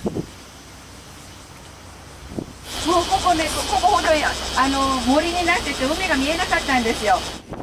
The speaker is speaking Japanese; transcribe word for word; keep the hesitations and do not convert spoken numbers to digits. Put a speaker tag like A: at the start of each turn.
A: もうここね、ここほどや、あの森になってて海が見えなかったんですよ。